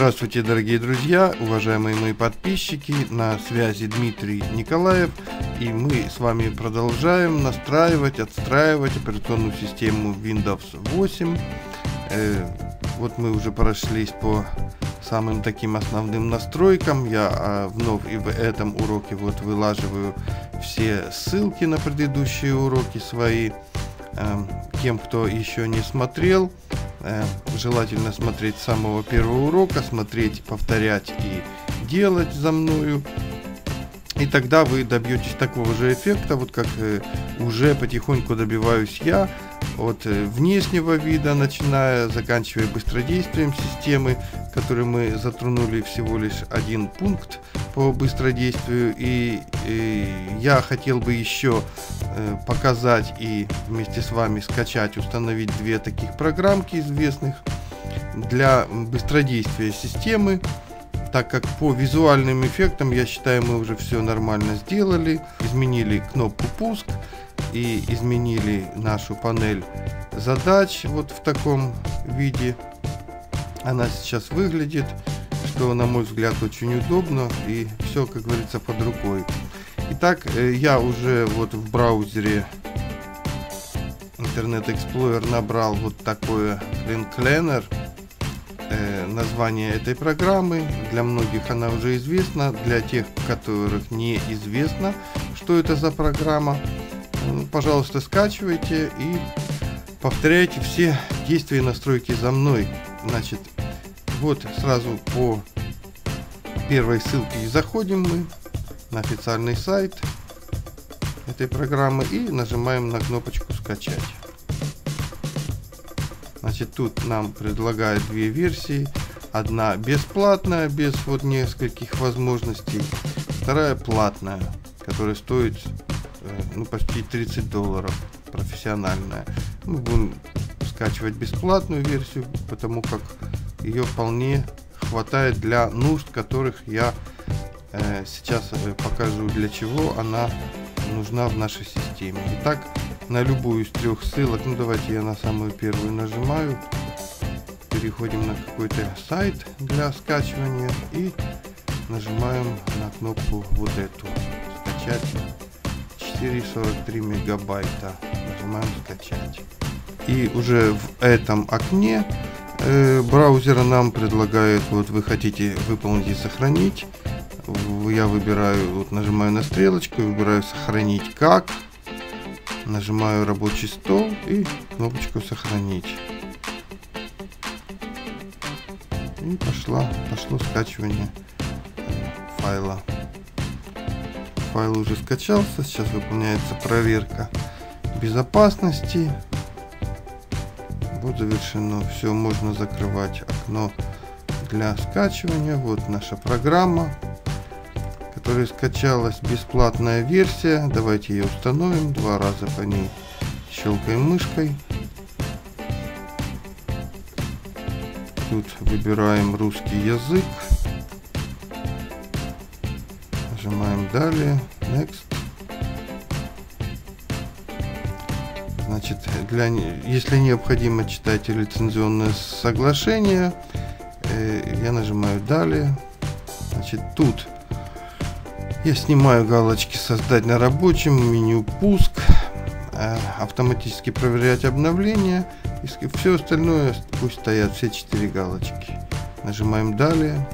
Здравствуйте, дорогие друзья, уважаемые мои подписчики, на связи Дмитрий Николаев, и мы с вами продолжаем настраивать, отстраивать операционную систему Windows 8. Вот мы уже прошлись по самым таким основным настройкам. Я вновь и в этом уроке вот вылаживаю все ссылки на предыдущие уроки свои. Тем, кто еще не смотрел, желательно смотреть с самого первого урока, смотреть, повторять и делать за мною. И тогда вы добьетесь такого же эффекта, вот как уже потихоньку добиваюсь я, от внешнего вида, начиная, заканчивая быстродействием системы, который мы затронули всего лишь один пункт по быстродействию. И я хотел бы еще показать и вместе с вами скачать, установить две таких программки известных для быстродействия системы, так как по визуальным эффектам, я считаю, мы уже все нормально сделали. Изменили кнопку пуск и изменили нашу панель задач вот в таком виде. Она сейчас выглядит, что, на мой взгляд, очень удобно, и все, как говорится, под рукой. Итак, я уже вот в браузере Internet Explorer набрал вот такое Cleaner. Название этой программы. Для многих она уже известна, для тех, которых не известно, что это за программа, пожалуйста, скачивайте и повторяйте все действия и настройки за мной. Значит, вот сразу по первой ссылке заходим мы на официальный сайт этой программы и нажимаем на кнопочку «Скачать». Значит, тут нам предлагают две версии. Одна бесплатная, без вот нескольких возможностей. Вторая платная, которая стоит почти $30, профессиональная. Мы будем скачивать бесплатную версию, потому как ее вполне хватает для нужд, которых я сейчас покажу, для чего она нужна в нашей системе. Итак, на любую из трех ссылок, давайте я на самую первую нажимаю, переходим на какой-то сайт для скачивания и нажимаем на кнопку вот эту «Скачать 4,43 мегабайта», нажимаем «Скачать». И уже в этом окне браузера нам предлагает, вот вы хотите выполнить и сохранить, я выбираю, вот нажимаю на стрелочку, выбираю «Сохранить как», нажимаю «Рабочий стол» и кнопочку «Сохранить». И пошло скачивание файла. Файл уже скачался, сейчас выполняется проверка безопасности. Вот завершено. Все, можно закрывать окно для скачивания. Вот наша программа, которая скачалась, бесплатная версия. Давайте ее установим. Два раза по ней щелкаем мышкой. Тут выбираем русский язык. Нажимаем «Далее», «Next». Значит, если необходимо читать лицензионное соглашение, я нажимаю «Далее». Значит, тут я снимаю галочки «Создать на рабочем», меню «Пуск», автоматически проверять обновления, и все остальное пусть стоят, все 4 галочки. Нажимаем «Далее».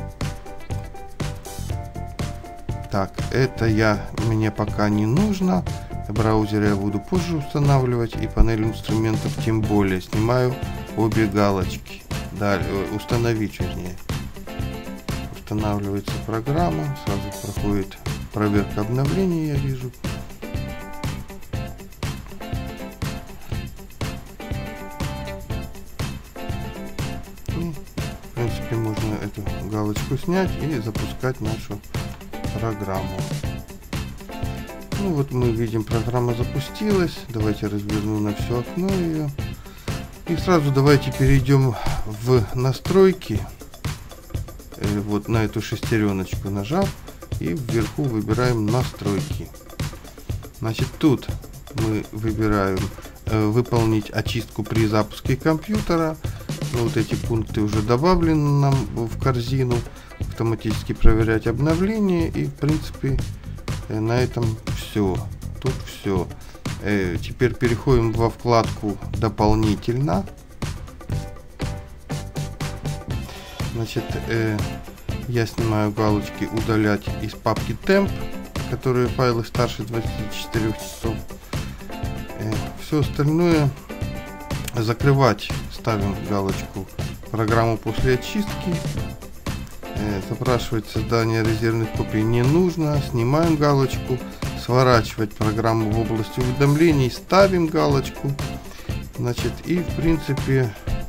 Так, это мне пока не нужно. Браузер я буду позже устанавливать, и панель инструментов тем более. Снимаю обе галочки. Далее, установить, вернее. Устанавливается программа, сразу проходит проверка обновлений, я вижу. И, в принципе, можно эту галочку снять и запускать нашу программу. Ну вот мы видим, программа запустилась. Давайте разверну на все окно ее. И сразу давайте перейдем в настройки. Вот на эту шестереночку нажав, и вверху выбираем настройки. Значит, тут мы выбираем выполнить очистку при запуске компьютера. Вот эти пункты уже добавлены нам в корзину. Автоматически проверять обновления. И в принципе на этом все. Тут все. Теперь переходим во вкладку «Дополнительно». Значит, я снимаю галочки «Удалять» из папки «Темп», которые файлы старше 24 часов. Все остальное закрывать. Ставим галочку «Программу после очистки». Запрашивать создание резервных копий не нужно. Снимаем галочку. Сворачивать программу в области уведомлений. Ставим галочку. Значит, и в принципе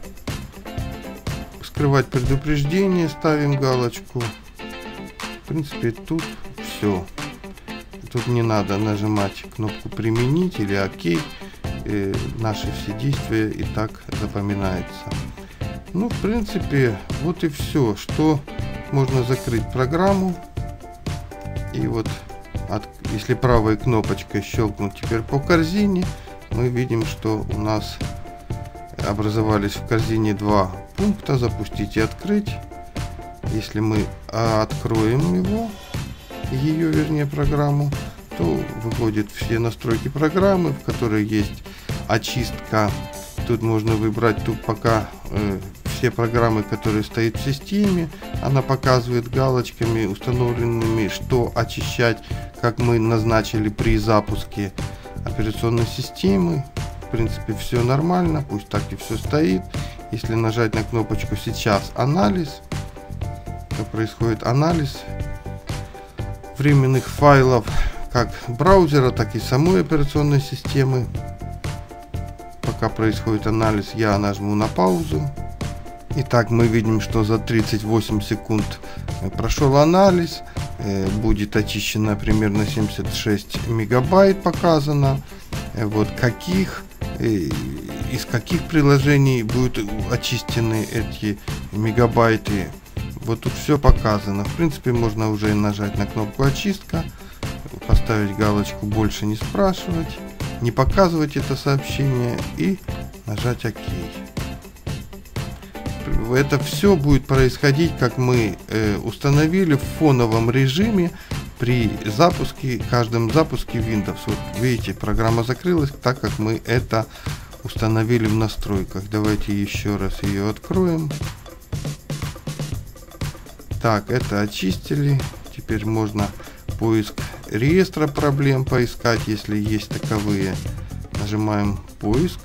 скрывать предупреждение. Ставим галочку. В принципе, тут все. Тут не надо нажимать кнопку «Применить» или «Ок». Наши все действия и так запоминаются. Ну, в принципе, вот и все, что можно закрыть программу. И вот, если правой кнопочкой щелкнуть теперь по корзине, мы видим, что у нас образовались в корзине два пункта: запустить и открыть. Если мы откроем ее, вернее, программу, то выводит все настройки программы, в которой есть очистка. Тут можно выбрать пока все программы, которые стоят в системе. Она показывает галочками установленными, что очищать, как мы назначили при запуске операционной системы. В принципе, все нормально, пусть так и все стоит. Если нажать на кнопочку «Сейчас анализ», то происходит анализ временных файлов как браузера, так и самой операционной системы. Пока происходит анализ, я нажму на паузу. Итак, мы видим, что за 38 секунд прошел анализ. Будет очищено примерно 76 мегабайт показано. Вот из каких приложений будут очищены эти мегабайты. Вот тут все показано. В принципе, можно уже нажать на кнопку «Очистка», поставить галочку «Больше не спрашивать», не показывать это сообщение и нажать «Ок». Это все будет происходить, как мы установили, в фоновом режиме при запуске, каждом запуске Windows. Вот видите, программа закрылась, так как мы это установили в настройках. Давайте еще раз ее откроем. Так, это очистили. Теперь можно поиск реестра проблем поискать, если есть таковые. Нажимаем «Поиск».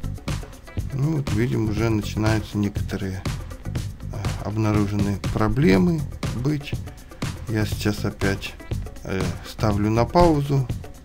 Ну, вот видим, уже начинаются некоторые обнаруженные проблемы быть. Я сейчас опять ставлю на паузу.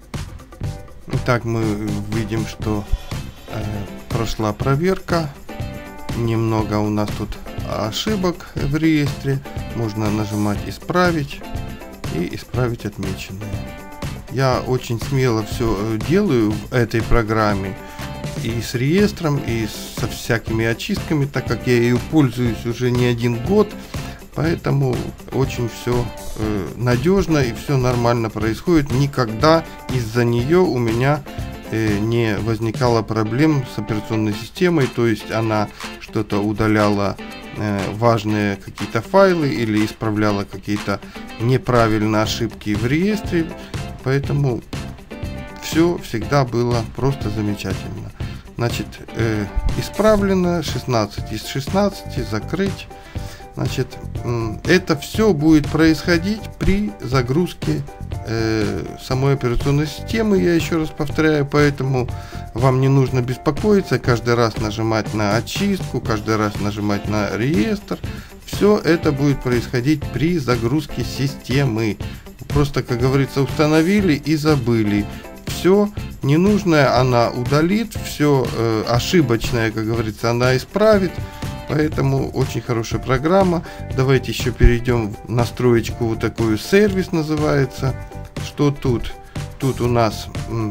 Итак, мы видим, что прошла проверка. Немного у нас тут ошибок в реестре. Можно нажимать «Исправить» и исправить отмеченные. Я очень смело все делаю в этой программе. И с реестром, и со всякими очистками, так как я ее пользуюсь уже не один год. Поэтому очень все надежно и все нормально происходит. Никогда из-за нее у меня не возникало проблем с операционной системой. То есть она что-то удаляла, важные какие-то файлы, или исправляла какие-то неправильные ошибки в реестре. Поэтому все всегда было просто замечательно. Значит, исправлено 16 из 16, закрыть. Значит, это все будет происходить при загрузке самой операционной системы, я еще раз повторяю, поэтому вам не нужно беспокоиться, каждый раз нажимать на очистку, каждый раз нажимать на реестр. Все это будет происходить при загрузке системы. Просто, как говорится, установили и забыли. Все ненужное она удалит, все ошибочное, как говорится, она исправит. Поэтому очень хорошая программа. Давайте еще перейдем в настроечку, вот такую сервис называется. Что тут? Тут у нас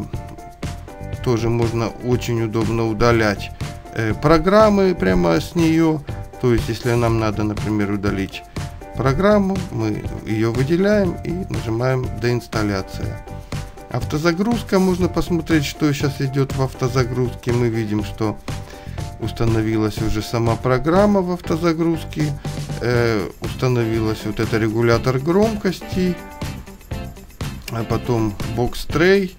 тоже можно очень удобно удалять программы прямо с нее. То есть, если нам надо, например, удалить программу, мы ее выделяем и нажимаем «Деинсталляция». Автозагрузка. Можно посмотреть, что сейчас идет в автозагрузке. Мы видим, что установилась уже сама программа в автозагрузке, установилась вот это регулятор громкости, а потом бокс-трей,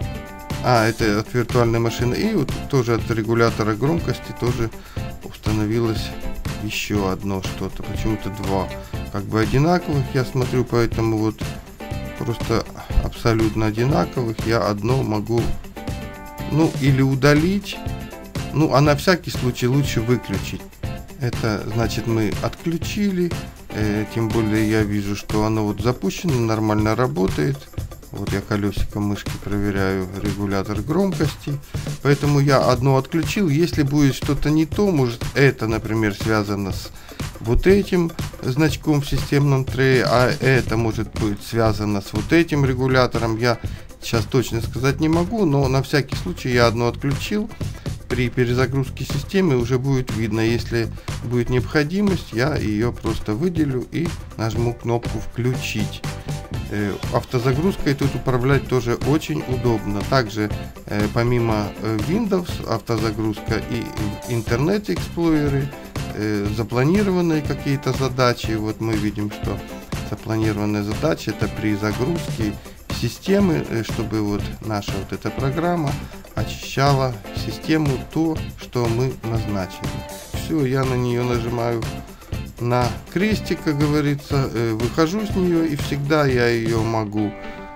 это от виртуальной машины, и вот тоже от регулятора громкости тоже установилось еще одно что-то, почему-то два как бы одинаковых, я смотрю, поэтому вот просто абсолютно одинаковых я одно могу, ну, или удалить, ну, а на всякий случай лучше выключить. Это значит, мы отключили, тем более я вижу, что оно вот запущено, нормально работает. Вот я колесиком мышки проверяю регулятор громкости, поэтому я одно отключил. Если будет что-то не то, может это, например, связано с вот этим значком в системном трее, а это может быть связано с вот этим регулятором. Я сейчас точно сказать не могу, но на всякий случай я одно отключил. При перезагрузке системы уже будет видно, если будет необходимость, я ее просто выделю и нажму кнопку «Включить». Автозагрузкой тут управлять тоже очень удобно. Также помимо Windows автозагрузка и в интернете эксплойеры, запланированные какие-то задачи. Вот мы видим, что запланированная задача — это при загрузке системы, чтобы вот наша вот эта программа очищала систему то, что мы назначили. Все, я на нее нажимаю на крестик, как говорится, выхожу с нее, и всегда я ее могу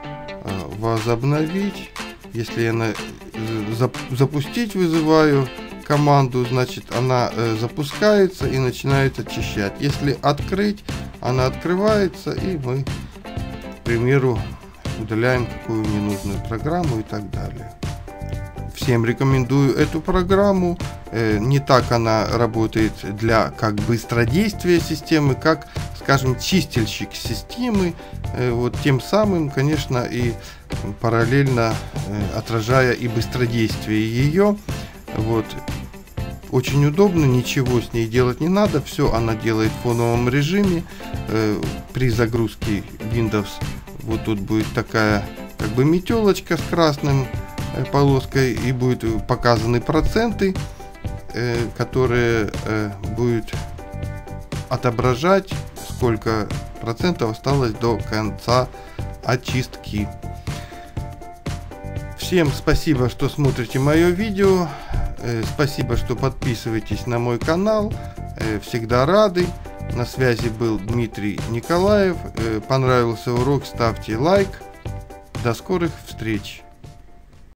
возобновить. Если я запустить вызываю команду, значит она запускается и начинает очищать. Если открыть, она открывается, и мы, к примеру, удаляем какую ненужную программу и так далее. Всем рекомендую эту программу. Не так она работает для как быстродействия системы, как, скажем, чистильщик системы. Вот тем самым, конечно, и параллельно отражая и быстродействие ее. Вот. Очень удобно, ничего с ней делать не надо. Все она делает в фоновом режиме. При загрузке Windows вот тут будет такая как бы метелочка с красным полоской, и будут показаны проценты, которые будут отображать, сколько процентов осталось до конца очистки. Всем спасибо, что смотрите мое видео, спасибо, что подписываетесь на мой канал, всегда рады. На связи был Дмитрий Николаев. Понравился урок, ставьте лайк. До скорых встреч!